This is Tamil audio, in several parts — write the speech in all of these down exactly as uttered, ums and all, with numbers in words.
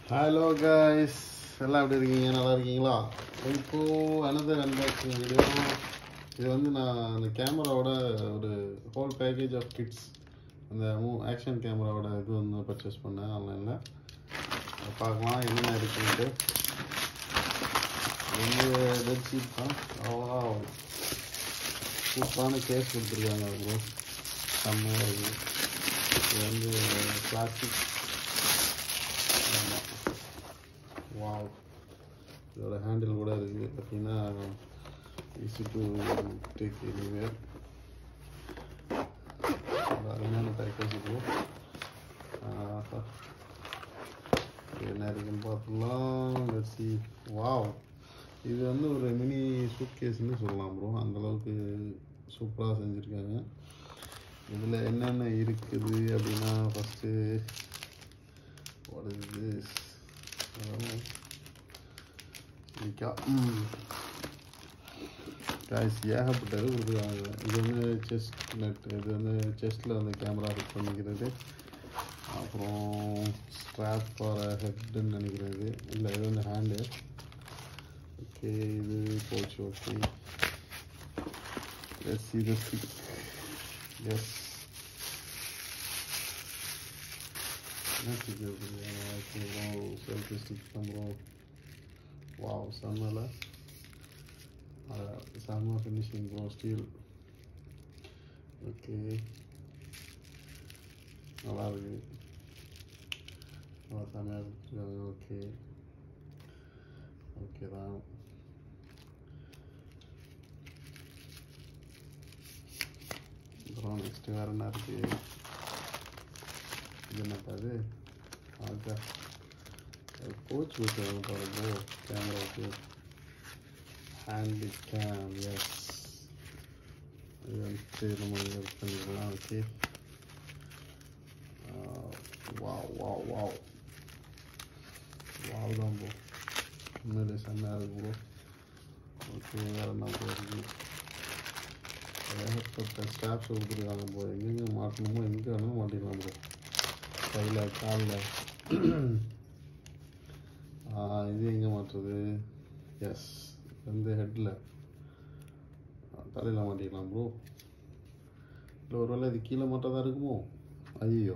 ஹலோ கைஸ், எல்லாம் எப்படி இருக்கீங்க? நல்லா இருக்கீங்களா? இப்போ அனதர் அன்பாக்சிங் வீடியோ. இது வந்து நான் அந்த கேமராவோட ஒரு ஹோல் பேக்கேஜ் ஆஃப் கிட்ஸ், அந்த மூ ஆக்ஷன் கேமராவோட இது வந்து பர்ச்சேஸ் பண்ணேன் ஆன்லைனில். பார்க்கலாம் என்னென்ன இருக்குன்ட்டு. இது வந்து பெட்ஷீட் தான். அவ்வளோ சூப்பரான கேஸ் கொடுத்துருக்காங்க. ப்ரோ செம்மையாக இருக்குது. இது வந்து பிளாஸ்டிக். வாவ், இதோட ஹேண்டில் கூட இருக்குது. பார்த்தீங்கன்னா ஈஸி டு டேக் எனிவேர். அருமையான பேக்கேஜ் இருக்கும். என்ன இருக்குன்னு பார்த்துக்கலாம். லெட்ஸ் வாவ், இது வந்து ஒரு மினி சூட் கேஸ்ன்னு சொல்லலாம் ப்ரோ. அந்தளவுக்கு சூப்பராக செஞ்சுருக்காங்க. இதில் என்னென்ன இருக்குது அப்படின்னா, first what is this? Guys ஏகப்பட்டது கொடுத்துருக்காங்க. இது வந்து செஸ்ட் நட், இது வந்து செஸ்ட்டில் வந்து கேமரா ஃபிட் பண்ணிக்கிறது. அப்புறம் ஸ்ட்ராப் ஃபார் ஹெட்டுன்னு நினைக்கிறது. இல்லை, இது வந்து ஹேண்டு. ஓகே, இது போச்சு. ஓகே, எஸ் இது ஸ்டிக். எஸ் என்ன ஸ்டிக் இருக்குது? ஓகே ப்ரோ, செல்ஃபி ஸ்டிக் தான் ப்ரோ. வாவ், செம்மல செம்ம ஃபினிஷிங் ப்ரோ. ஸ்டீல். ஓகே, நல்லா இருக்கு. நல்லா செம்மையாக கொடுத்துருக்காங்க. ஓகே ஓகே தான். அப்புறம் நெக்ஸ்ட்டு வேறு என்ன இருக்குது? இது என்னப்பா இது? ஆகா, கோச் கொடுத்துருவாங்க பாருங்க கேமராவுக்கு. Hand game. எஸ், இது வந்து நம்ம யூஸ் பண்ணிக்கலாம். Okay, wow wow wow wow தான் ப்ரோ. உண்மையிலே செம்மையாக இருக்கு ப்ரோ. ஓகே, வேறு என்ன ப்ரோ இருக்குது? ஏகப்பட்ட ஸ்டாப்ஸ் கொடுத்துருக்காங்க ப்ரோ. எங்கெங்கே மாட்டணுமோ எங்கே வேணாலும் மாட்டிக்கலாம் ப்ரோ. கையில், காலில். இது எங்கே மாட்டுறது? எஸ், வந்து ஹெட்டில், தலையில் மாட்டிக்கலாம் ப்ரோ. இல்லை, ஒரு வேளை இது கீழே மாட்டாக தான் இருக்குமோ? ஐயோ.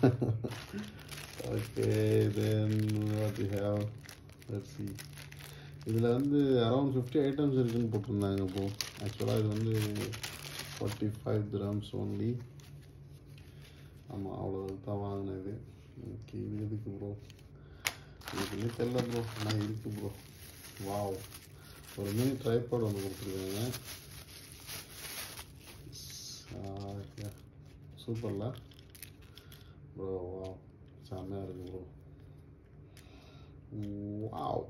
Okay, then what you have? Let's see. இதில் வந்து அரௌண்ட் ஃபிஃப்டி ஐட்டம்ஸ் இருக்குதுன்னு போட்டிருந்தாங்க ப்ரோ. ஆக்சுவலாக இது வந்து ஃபார்ட்டி ஃபைவ் கிராம்ஸ் ஒன்லி. ஆமாம், அவ்வளோ தான் வாங்கினது. ஓகே, இது எதுக்கு ப்ரோ? இதுக்குமே தெரியல ப்ரோ, ஆனால் இருக்கு ப்ரோ. வாவ், ஒரு மினி ட்ரைபாட் ஒன்று கொடுத்துருக்காங்க. சூப்பர்ல ப்ரோ. வாவ், செம்மையாக இருக்கு ப்ரோ. வாவ்,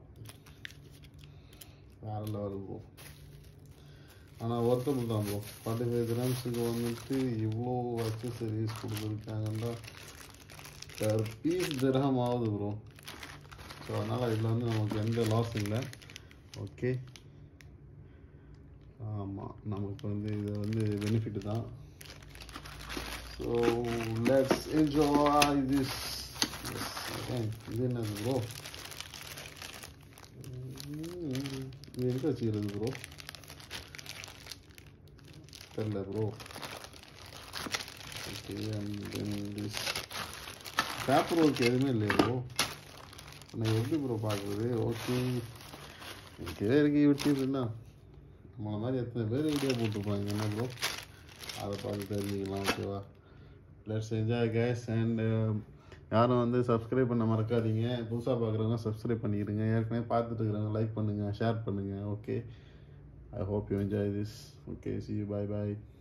வேறு லெவல் ப்ரோ. ஆனால் ஒர்த்தபிள் தான் ப்ரோ. ஃபார்ட்டி ஃபைவ் கிராம்ஸுக்கு வந்துட்டு இவ்வளோ அக்சசரிஸ் கொடுத்துருக்காங்கன்னா பர் பீஸ் திரகம் ஆகுது ப்ரோ. ஸோ அதனால் இதில் வந்து நமக்கு எந்த லாஸ் இல்லை. ஓகே, ஆமாம், நமக்கு வந்து இது வந்து பெனிஃபிட் தான். So let's enjoy this. இது என்னது ப்ரோ? இது எங்கே வச்சுக்கிறது ப்ரோ? தெரியல bro. Okay, and then this paper work எதுவுமே இல்லையா ப்ரோ? நான் எப்படி ப்ரோ பார்க்குறது? ஓகே, ஓகே இருக்கு. யூடியூப்னா நம்மளை மாதிரி எத்தனை பேர் வீடியோ போட்டுருப்பாங்க என்ன ப்ரோ? அதை பார்த்து தெரிஞ்சுக்கலாம். ஓகேவா? Let's enjoy guys. அண்ட் யாரும் வந்து சப்ஸ்கிரைப் பண்ண மறக்காதீங்க. புதுசாக பார்க்குறவங்க சப்ஸ்கிரைப் பண்ணிடுங்க. ஏற்கனவே பார்த்துட்டு இருக்கிறவங்க லைக் பண்ணுங்கள், ஷேர் பண்ணுங்கள். Okay, I hope you enjoy this. Okay, see you, bye bye.